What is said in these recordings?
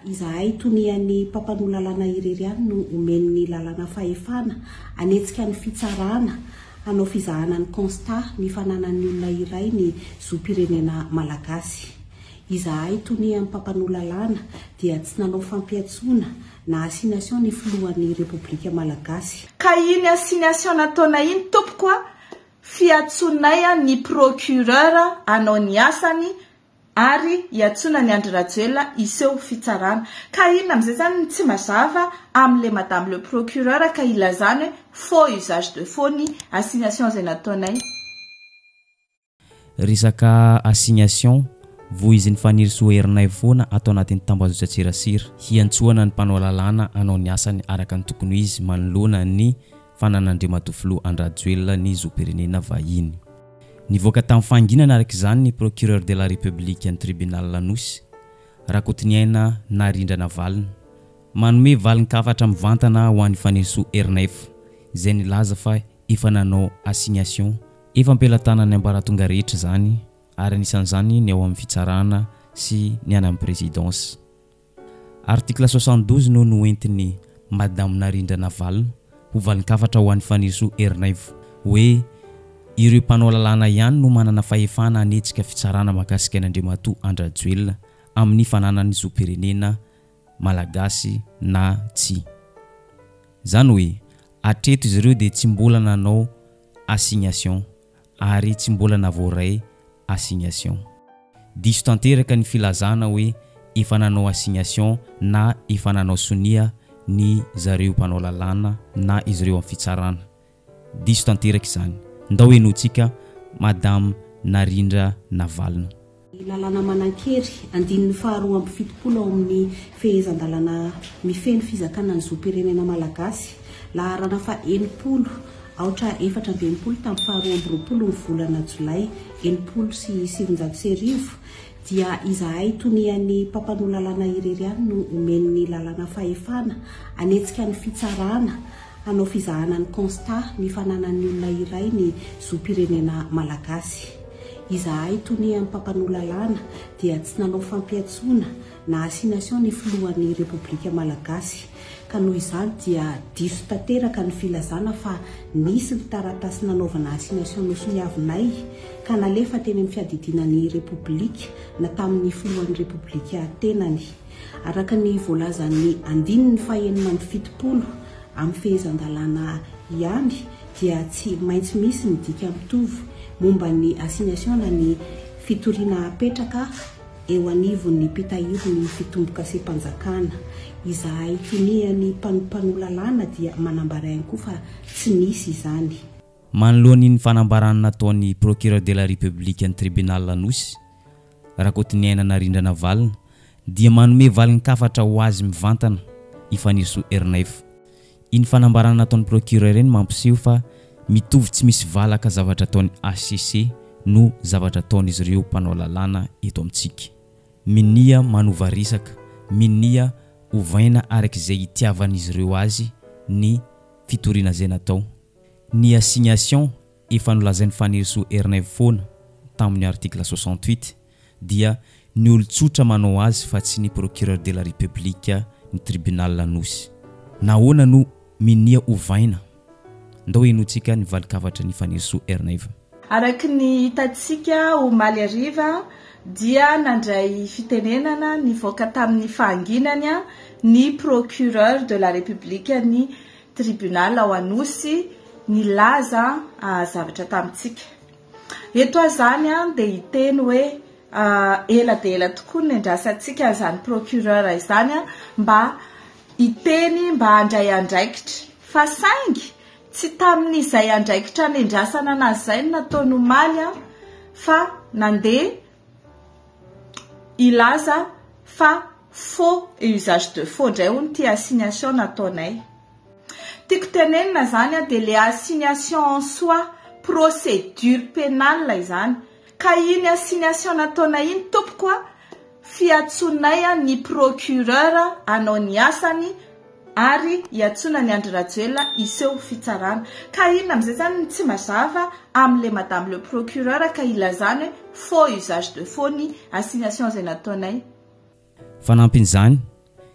izahay tonian'ny mpampanolalana irery any no omen'ny lalana fahefana anetsika ny fitsarana hanao fizahana ny constat ny fananan'ny olona iray ny zopirenena malagasy. Izahay tonian'ny mpampanolalana dia tsy nanao fampiatsona na assignation ny filohan'ny Repoblika Malagasy. Ka iny assignation nataona iny tompoko a fiatsonay ny procureur anao ny asany ary iatsona ny Andry Rajoelina iseho fitsarana. Ka iny amizay zany tsy mazava amle madame le procureur ka ilazany faux usage de faux ny assignation zay nataonay. Resaka assignation voa izy ny faniriso herinay foana atao anatin'ny tambazotra tsirasira hiantsoana ny mpanao lalàna anao ny asany araka ny tokony izy manoloana ny fanan'Andriamatoa Andry Rajoelina ny zopirenena vahiny. Nivoaka tamin'ny fanginana araka izany ny procureur de la République ny tribunal Lanosy Rakotiniaina Narindra Valina manome valin-kafatra mivantana ho an'ny faniriso herinay izay nilaza fa efa nanao assignation efa ampelatana ny ambaratonga rehetra zany ary anisan'izany ny ao amin'ny fitsarana sy ny any amin'ny présidence. Article 72 no noentiny Madame Narindra Valina ho valin-kafatra ho an'ny faniriso herinay hoe ireo mpanao lalàna ihany no manana fahefana hanetsika fitsarana mahakasika an'Andriamatoa Andry Rajoelina amin'ny fananany zopirenena malagasy na tsy. Zany hoe atreto izy ireo dia tsy mbola nanao assignation ary tsy mbola navoray assignation. Diso tanteraka ny filazana hoe efa nanao assignation na efa nanao sonia ny zareo mpanao lalàna na izy ireo amin'ny fitsarana. Diso tanteraka izany. Ndao enotsika Madame Narindra Valina. Lalana manan-kery andininy faharoa amby fitopolo ao amin'ny fehezan-dalana mifeny fizakana ny zopirenena malagasy laharana fa 60 aotra 420 tamin'ny faharoa amby roapolo ny volana Jolay 770 dia izahay tonian'ny mpampanolalana irery any no omen'ny lalana fahefana anetsika ny fitsarana hanao fizahana ny constat ny fananan'ny olona iray ny zopirenena malagasy. Izahay tonian'ny mpampanolalana dia tsy nanao fampiatsona na assignation ny filohan'ny Repoblika Malagasy ka noho izany dia diso tanteraka ny filazana fa nisy ny taratasy nanaovana assignation nosoniavinay ka nalefa teny amin'ny fiadidinan'ny Repoblika na tamin'ny filohan'ny Repoblika tenany. Araka ny voalazan'ny andininy fahaenina amby fitopolo amin'ny fehezan-dalana ihany dia tsy maintsy misy ny dika mitovy momba ny assignation na ny fitoriana apetraka eo anivon'ny pitahiron'ny fitomboka sy mpanjakana. Izahay tonian'ny mpampanolalana dia manambara ihany koa fa tsy nisy izany. Manoloan'ny fanambarana nataon'ny procureur de la République ny tribunal Lanosy Rakotiniaina Narindra Valina dia manome valin-kafatra ho azy mivantana ifaniriso herinay. Iny fanambarana nataon'ny procureur eny mampiseho fa mitovy tsy misy valaka zavatra ataon'ny HCC no zavatra ataon'izy ireo mpanao lalàna eto amintsika. Minia manova risaka, minia ovaina araka izay itiavan'izy ireo azy ny fitoriana izay natao. Ny assignation efa nolazain'ny faniriso herinay foana tamin'ny article 68 dia ny olon-tsotra manao azy fa tsy ny procureur de la République ny tribunal Lanosy. Nahoana no minia ovaina? Ndao enotsika ny valin-kafatra ny faniriso herinay. Araka ny hitatsika omaly ariva dia nandray fitenenana nivoaka tamin'ny fahanginany ny procureur de la République ny tribunal ao Anosy nilaza zavatra tamintsika. Eto zany dia hiteny hoe ela dia ela tokoa ny andrasantsika izany procureur izany mba hiteny mba handray andraikitra fa saingy tsy tamin'izay andraikitra ny andrasana anazy izay nataony omaly fa nandeha ilaza fa faux usage de faux ndray hono ty assignation nataonay. Tiako tenenina zany dia le assignation en soi procédure pénale izany. Ka iny assignation nataonay iny tompoko fiatsonay ny procureur anao ny asany ary iatsona ny Andry Rajoelina iseho fitsarana. Ka iny amizay zany tsy mazava amle madame le procureur ka ilazany faux usage de faux ny assignation zay nataonay. Fanampin'izany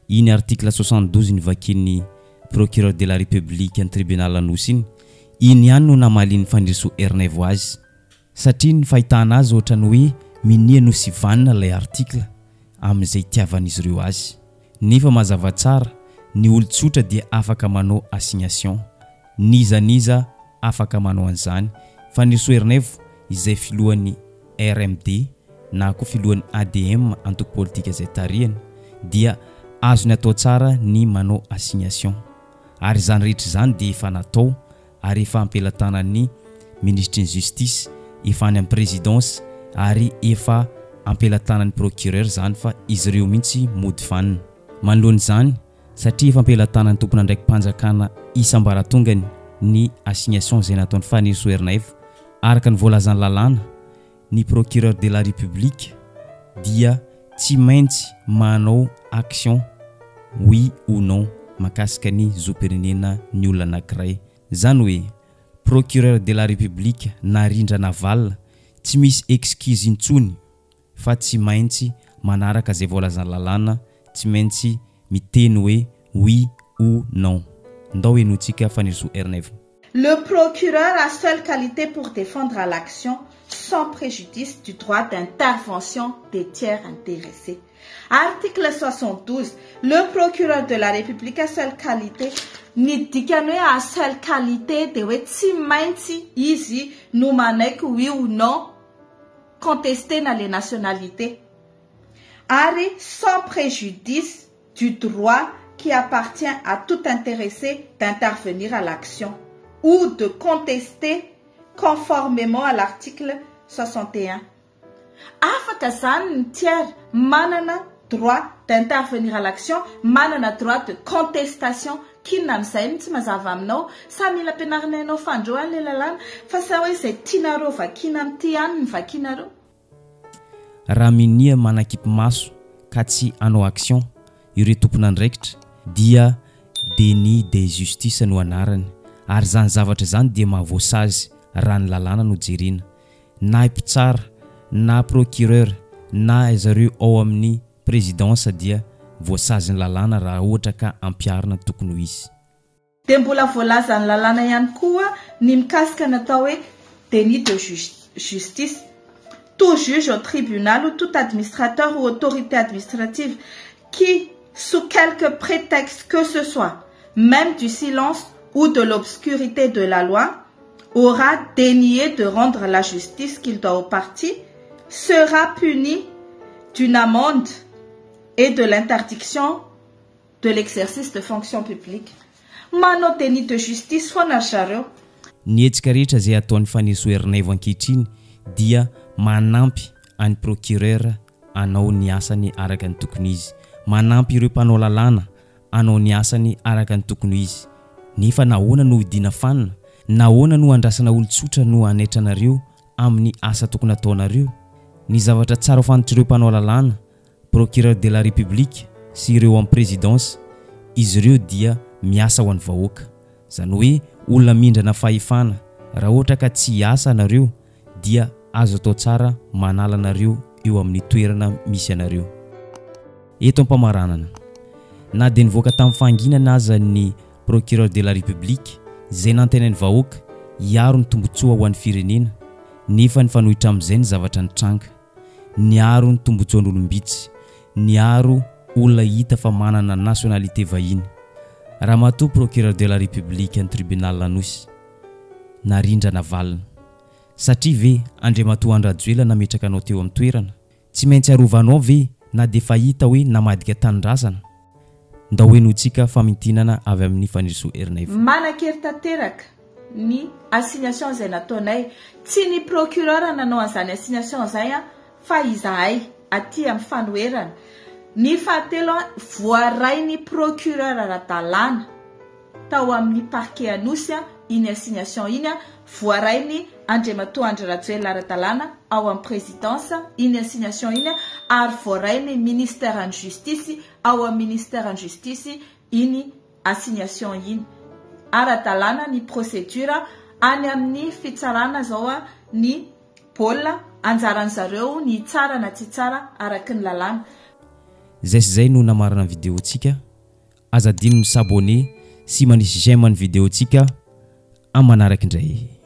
iny article 72 nyvakin'ny procureur de la république ny tribunal anosy iny ihany no namaliny fandriso Ernevo azy satria ny fahitana azy ohatrany hoe minia no sy vanina ilay article amin'izay tiavan'izy ireo azy nefa mazava tsara ny olon-tsotra dia afaka manao assignation nizaniza afaka manao an'izany fandriso Ernevo izay filohan'ny RMD na koa filohan'ny ADM antoko politika izay tarihany dia azony atao tsara ny manao assignation ary zany rehetra zany dia efa natao ary efa ampelantanan'ny ministre ny justice efa any amin'ny présidence ary efa ampelantanan'ny procureur zany fa izy ireo mihitsy mody vanina manoloan'izany satria efa ampelantanan'ny tompona ndraiky mpanjakana isambaratongany ny assignation izay nataon'ny Fandriso Ernevo araka ny voalazany lalàna ny procureur de la république dia tsy maintsy manao action oui ou non makasika ny zoperenena ny olona anankiray zany hoe procureur de la république narindra naval tsy misy excuse intsony fa tsy maintsy manaraka zay voalazany lalàna tsy maintsy miteny hoe oui ou non ndao enotsika Fandriso Ernevo. Le procureur a seule qualité pour défendre à l'action sans préjudice du droit d'intervention des tiers intéressés. Article 72. Le procureur de la République a seule qualité. Ni dikanoe a seule qualité de wetsi mainti izi nous manek oui ou non contester na les nationalités. Ari sans préjudice du droit qui appartient à tout intéressé d'intervenir à l'action ou de contester conformément à l'article 61. Afaka zany tiers manana droit d'intervenir à l'action, manana droit de contestation kinona am'izay mitsy mazava aminao sa mila ampianarinanao fandroany le lalàna fa sa hoe izay tianareo vakina amin'ity ihany ny vakinareo. Raha minia manakipy maso ka tsy anao action ireo tompona andraikitra dia déni de justice no anarany ary zany zavatra zany dia mahavoasazy raha ny lalàna no jerena na mpitsara na procureur na zareo ao amin'ny présidence dia voasazy ny lalàna raha ohatra ka ampiarina tokony ho izy. Dia mbola voalaza ny lalàna ihany koa ny mikasika natao hoe déni de justice. Tout juge au tribunal ou tout administrateur ou autorité administrative qui, sous quelque prétexte que ce soit, même du silence ou de l'obscurité de la loi, aura dénié de rendre la justice qu'il doit aux parties, sera puni d'une amende et de l'interdiction de l'exercice de fonction publique. Mano déni de justice fona zareo. Ny hetsika rehetra izay ataon'ny Fandriso Ernevo ankehitriny dia manampy any procureur anao ny asany araka ny tokony izy, manampy ireo mpanao lalàna anao ny asany araka ny tokony izy. Nefa nahoana no idina fanina, nahoana no andrasana olon-tsotra no anaitranareo amin'ny asa tokony ataonareo. Ny zavatra tsara ho fantatr'ireo mpanao lalàna, procureur de la république sy ireo amin'ny présidence, izy ireo dia miasa ho an'ny vahoaka. Zany hoe olona mindrana fahefana, raha ohatra ka tsy hiasa anareo dia azo atao tsara manala anareo eo amin'ny toerana misy anareo. Eto ampamaranana, na dia nivoaka tamin'ny fanginana aza ny procureur de la république izay nantenainy vahoaka hiaro ny tombotsoa ho an'ny firenena, nefa ny fanohitra amin'izay ny zavatra nitranga, niaro ny tombotsoan'olombitsy, niaro olona hita fa manana nationalité vahiny. Raha matoa procureur de la république ny tribunal anosy narindra navalina satria ve Andriamatoa Andrajoela nametraka anao teo amin'ny toerana, tsy maintsy arovanao ve na dia fahita hoe namadika tanindrazana. Ndao hoenotsika famintinana avy amin'ny Fandriso Ernevo. Manan-kery tanteraka ny assignation izay nataonay, tsy ny procureur nanao an'izany assignation izay fa izahay aty amin'ny fanoherana. Ny fahatelo voaray ny procureur ara-dalàna tao amin'ny parquet anosy iny assignation iny, voaray ny Andriamatoa Andrajoela ara-dalàna ao amin'ny présidence iny assignation iny, ary voaray ny ministère en justice ao amin'ny ministère en justice iny assignation iny. Ara-dalàna ny procédure any amin'ny fitsarana zao ny baolina anjaran'zareo ny tsara na tsy tsara araky ny lalàna. zay sy zay no namarana vidéo tsika azadino ny s'abonner sy manisy j'aime ny vidéo tsika amanaraky indray